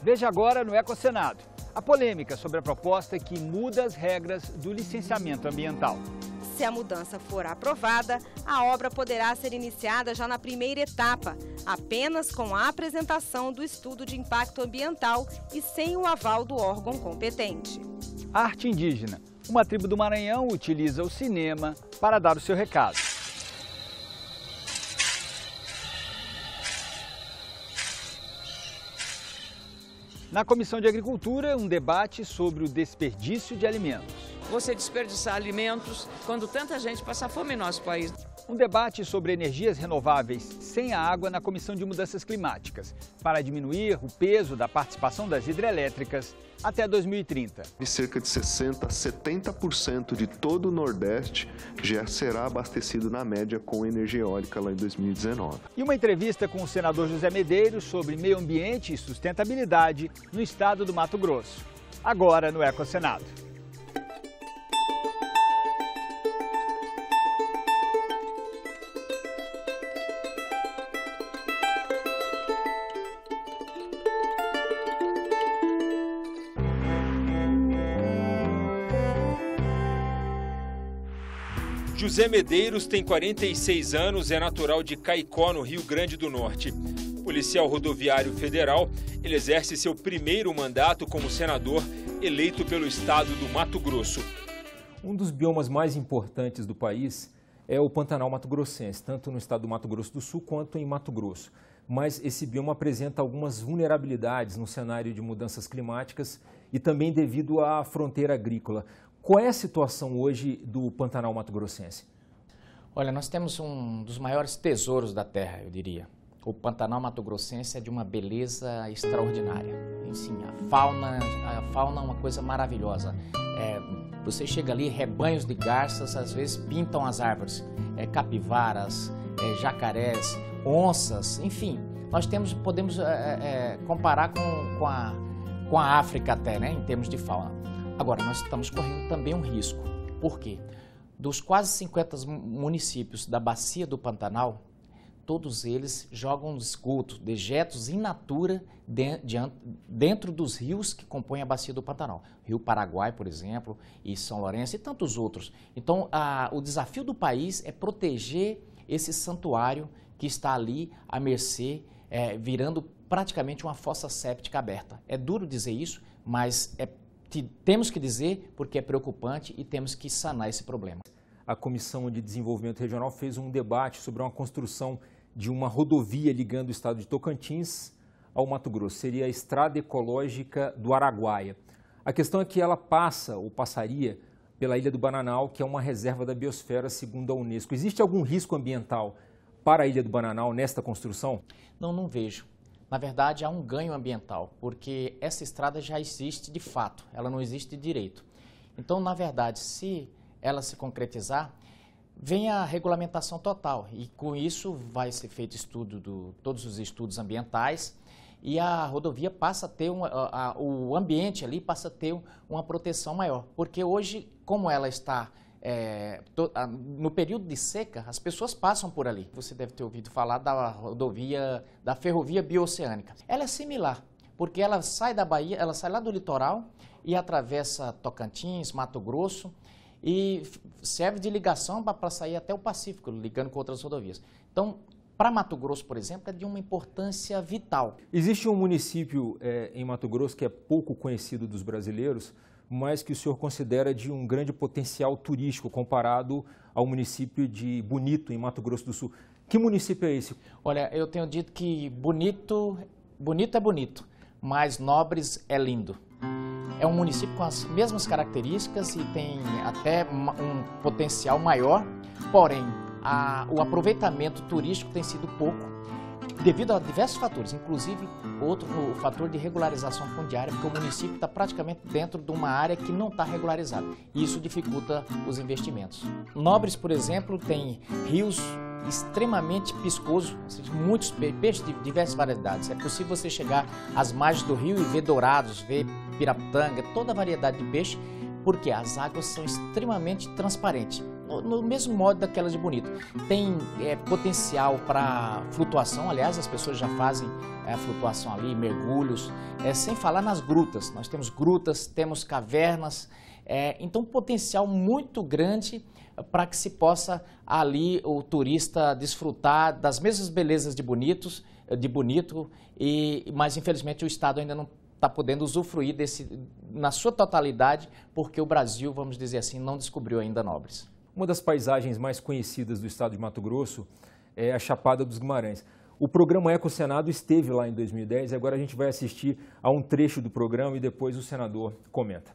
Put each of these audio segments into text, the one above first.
Veja agora no Ecosenado a polêmica sobre a proposta que muda as regras do licenciamento ambiental. Se a mudança for aprovada, a obra poderá ser iniciada já na primeira etapa, apenas com a apresentação do estudo de impacto ambiental e sem o aval do órgão competente. A arte indígena. Uma tribo do Maranhão utiliza o cinema para dar o seu recado. Na Comissão de Agricultura, um debate sobre o desperdício de alimentos. Você desperdiçar alimentos quando tanta gente passa fome em nosso país. Um debate sobre energias renováveis sem a água na Comissão de Mudanças Climáticas, para diminuir o peso da participação das hidrelétricas até 2030. E cerca de 60% a 70% de todo o Nordeste já será abastecido na média com energia eólica lá em 2019. E uma entrevista com o senador José Medeiros sobre meio ambiente e sustentabilidade no estado do Mato Grosso. Agora no Ecosenado. José Medeiros tem 46 anos, é natural de Caicó, no Rio Grande do Norte. Policial rodoviário federal, ele exerce seu primeiro mandato como senador eleito pelo estado do Mato Grosso. Um dos biomas mais importantes do país é o Pantanal mato-grossense, tanto no estado do Mato Grosso do Sul quanto em Mato Grosso. Mas esse bioma apresenta algumas vulnerabilidades no cenário de mudanças climáticas e também devido à fronteira agrícola. Qual é a situação hoje do Pantanal mato-grossense? Olha, nós temos um dos maiores tesouros da terra, eu diria. O Pantanal mato-grossense é de uma beleza extraordinária. Sim, a fauna é uma coisa maravilhosa. Você chega ali, rebanhos de garças, às vezes pintam as árvores. Capivaras, jacarés, onças, enfim. Nós podemos comparar com a África até, né, em termos de fauna. Agora, nós estamos correndo também um risco. Por quê? Dos quase 50 municípios da bacia do Pantanal, todos eles jogam esgoto, dejetos in natura dentro dos rios que compõem a bacia do Pantanal. Rio Paraguai, por exemplo, e São Lourenço e tantos outros. Então, o desafio do país é proteger esse santuário que está ali à mercê, virando praticamente uma fossa séptica aberta. É duro dizer isso, mas temos que dizer porque é preocupante e temos que sanar esse problema. A Comissão de Desenvolvimento Regional fez um debate sobre uma construção de uma rodovia ligando o estado de Tocantins ao Mato Grosso. Seria a Estrada Ecológica do Araguaia. A questão é que ela passaria pela Ilha do Bananal, que é uma reserva da biosfera segundo a Unesco. Existe algum risco ambiental para a Ilha do Bananal nesta construção? Não vejo. Na verdade, há um ganho ambiental, porque essa estrada já existe de fato, ela não existe de direito. Então, na verdade, se ela se concretizar, vem a regulamentação total e com isso vai ser feito todos os estudos ambientais e a rodovia passa a ter, o ambiente ali passa a ter uma proteção maior, porque hoje, como ela está no período de seca, as pessoas passam por ali. Você deve ter ouvido falar da ferrovia bioceânica. Ela é similar, porque ela sai da Bahia, ela sai lá do litoral e atravessa Tocantins, Mato Grosso e serve de ligação para sair até o Pacífico, ligando com outras rodovias. Então, para Mato Grosso, por exemplo, é de uma importância vital. Existe um município em Mato Grosso que é pouco conhecido dos brasileiros, mas que o senhor considera de um grande potencial turístico comparado ao município de Bonito, em Mato Grosso do Sul. Que município é esse? Olha, eu tenho dito que bonito é bonito, mas Nobres é lindo. É um município com as mesmas características e tem até um potencial maior, porém, o aproveitamento turístico tem sido pouco, devido a diversos fatores, inclusive o fator de regularização fundiária, porque o município está praticamente dentro de uma área que não está regularizada. E isso dificulta os investimentos. Nobres, por exemplo, tem rios extremamente piscosos, muitos peixes de diversas variedades. É possível você chegar às margens do rio e ver dourados, ver piraputanga, toda a variedade de peixe, porque as águas são extremamente transparentes. No mesmo modo daquelas de Bonito. Tem potencial para flutuação, aliás, as pessoas já fazem flutuação ali, mergulhos, sem falar nas grutas. Nós temos grutas, temos cavernas, então um potencial muito grande para que se possa ali o turista desfrutar das mesmas belezas de Bonito, mas infelizmente o Estado ainda não está podendo usufruir na sua totalidade, porque o Brasil, vamos dizer assim, não descobriu ainda Nobres. Uma das paisagens mais conhecidas do estado de Mato Grosso é a Chapada dos Guimarães. O programa Eco Senado esteve lá em 2010 e agora a gente vai assistir a um trecho do programa e depois o senador comenta.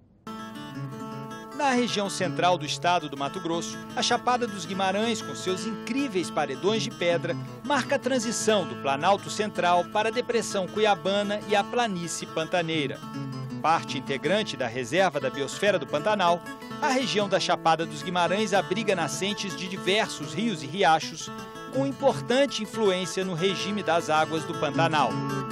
Na região central do estado do Mato Grosso, a Chapada dos Guimarães, com seus incríveis paredões de pedra, marca a transição do Planalto Central para a Depressão Cuiabana e a Planície Pantaneira. Parte integrante da Reserva da Biosfera do Pantanal, a região da Chapada dos Guimarães abriga nascentes de diversos rios e riachos, com importante influência no regime das águas do Pantanal.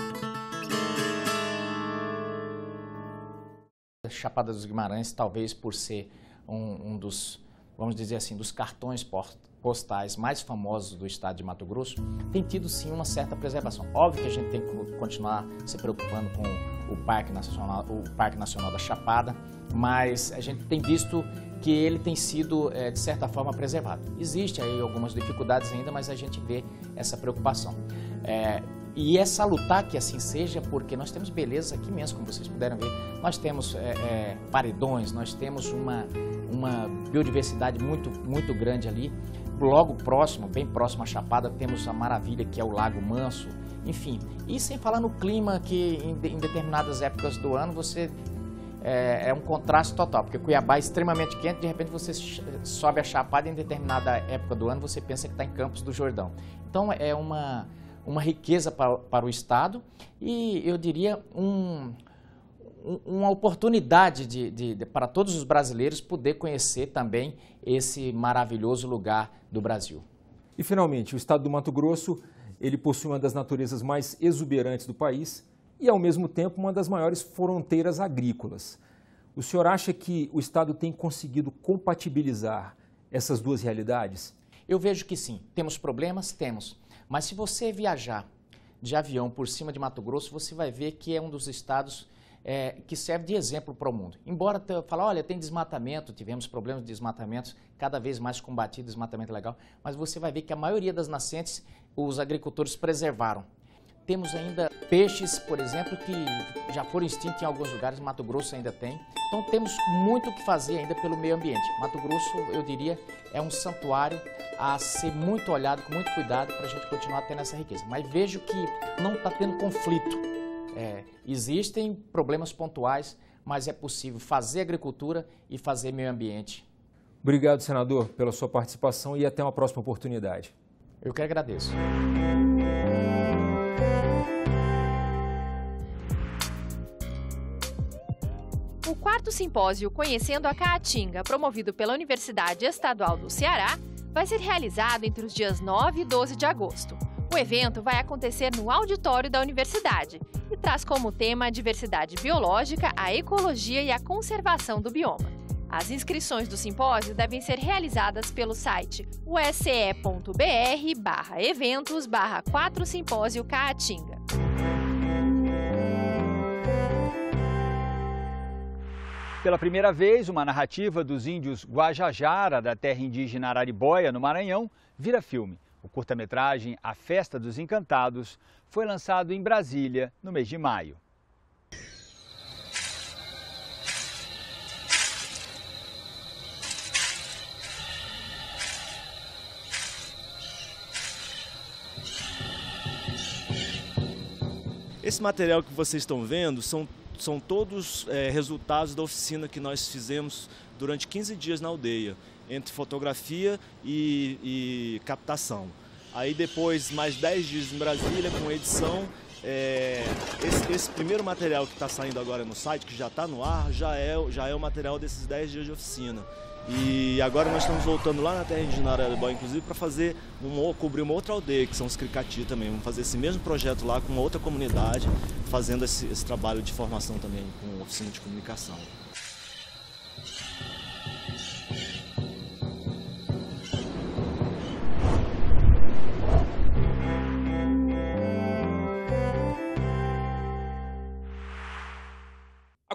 A Chapada dos Guimarães, talvez por ser um dos, vamos dizer assim, dos cartões postais mais famosos do estado de Mato Grosso, tem tido sim uma certa preservação. Óbvio que a gente tem que continuar se preocupando com o Parque Nacional da Chapada, mas a gente tem visto que ele tem sido, de certa forma, preservado. Existe aí algumas dificuldades ainda, mas a gente vê essa preocupação. E é salutar que assim seja, porque nós temos beleza aqui mesmo, como vocês puderam ver. Nós temos paredões, nós temos uma biodiversidade muito grande ali. Logo próximo, bem próximo à Chapada, temos a maravilha que é o Lago Manso, enfim. E sem falar no clima, que em determinadas épocas do ano você é um contraste total, porque Cuiabá é extremamente quente, de repente você sobe a Chapada e em determinada época do ano você pensa que está em Campos do Jordão. Então é uma riqueza para o estado e eu diria uma oportunidade para todos os brasileiros poder conhecer também esse maravilhoso lugar do Brasil. E finalmente, o estado do Mato Grosso, ele possui uma das naturezas mais exuberantes do país e ao mesmo tempo uma das maiores fronteiras agrícolas. O senhor acha que o estado tem conseguido compatibilizar essas duas realidades? Eu vejo que sim. Temos problemas? Temos. Mas se você viajar de avião por cima de Mato Grosso, você vai ver que é um dos estados que serve de exemplo para o mundo. Embora fale, olha, tem desmatamento, tivemos problemas de desmatamentos, cada vez mais combatido, desmatamento legal, mas você vai ver que a maioria das nascentes os agricultores preservaram. Temos ainda peixes, por exemplo, que já foram extintos em alguns lugares, Mato Grosso ainda tem. Então temos muito o que fazer ainda pelo meio ambiente. Mato Grosso, eu diria, é um santuário a ser muito olhado, com muito cuidado, para a gente continuar tendo essa riqueza. Mas vejo que não está tendo conflito. Existem problemas pontuais, mas é possível fazer agricultura e fazer meio ambiente. Obrigado, senador, pela sua participação e até uma próxima oportunidade. Eu que agradeço. O quarto simpósio Conhecendo a Caatinga, promovido pela Universidade Estadual do Ceará, vai ser realizado entre os dias 9 e 12 de agosto. O evento vai acontecer no auditório da universidade e traz como tema a diversidade biológica, a ecologia e a conservação do bioma. As inscrições do simpósio devem ser realizadas pelo site use.br/eventos/4 Simpósio Caatinga. Pela primeira vez, uma narrativa dos índios Guajajara, da terra indígena Araribóia, no Maranhão, vira filme. O curta-metragem A Festa dos Encantados foi lançado em Brasília no mês de maio. Esse material que vocês estão vendo são todos resultados da oficina que nós fizemos durante 15 dias na aldeia, entre fotografia e captação. Aí depois mais 10 dias em Brasília com edição. Esse primeiro material que está saindo agora no site, que já está no ar, já é o material desses 10 dias de oficina. E agora nós estamos voltando lá na terra indígena Araribóia, inclusive, para cobrir uma outra aldeia, que são os Cricati também. Vamos fazer esse mesmo projeto lá com uma outra comunidade, fazendo esse trabalho de formação também com oficina de comunicação.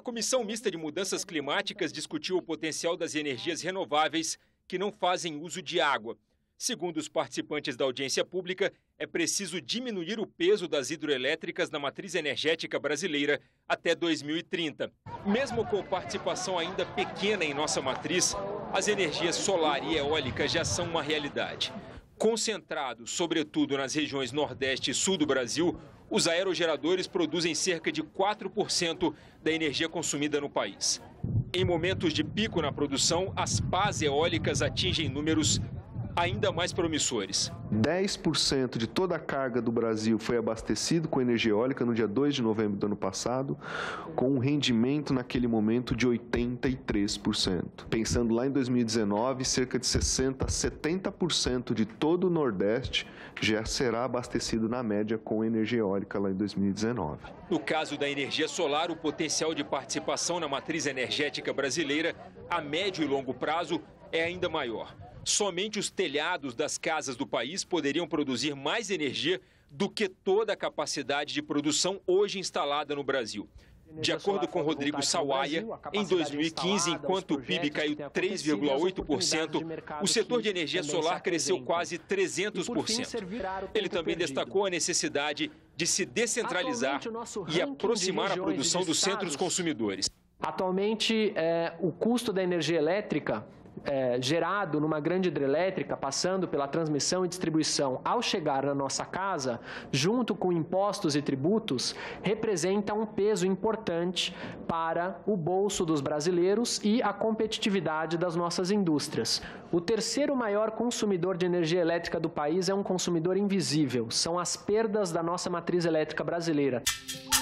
Comissão Mista de Mudanças Climáticas discutiu o potencial das energias renováveis que não fazem uso de água. Segundo os participantes da audiência pública, é preciso diminuir o peso das hidroelétricas na matriz energética brasileira até 2030. Mesmo com participação ainda pequena em nossa matriz, as energias solar e eólica já são uma realidade. Concentrados, sobretudo nas regiões Nordeste e Sul do Brasil, os aerogeradores produzem cerca de 4% da energia consumida no país. Em momentos de pico na produção, as pás eólicas atingem números ainda mais promissores. 10% de toda a carga do Brasil foi abastecido com energia eólica no dia 2 de novembro do ano passado, com um rendimento naquele momento de 83%. Pensando lá em 2019, cerca de 60% a 70% de todo o Nordeste já será abastecido na média com energia eólica lá em 2019. No caso da energia solar, o potencial de participação na matriz energética brasileira a médio e longo prazo é ainda maior. Somente os telhados das casas do país poderiam produzir mais energia do que toda a capacidade de produção hoje instalada no Brasil. De acordo com Rodrigo Sawaia, em 2015, enquanto o PIB caiu 3,8%, o setor de energia solar cresceu quase 300%. Ele também destacou a necessidade de se descentralizar e aproximar a produção dos centros consumidores. Atualmente, o custo da energia elétrica gerado numa grande hidrelétrica, passando pela transmissão e distribuição, ao chegar na nossa casa, junto com impostos e tributos, representa um peso importante para o bolso dos brasileiros e a competitividade das nossas indústrias. O terceiro maior consumidor de energia elétrica do país é um consumidor invisível, são as perdas da nossa matriz elétrica brasileira.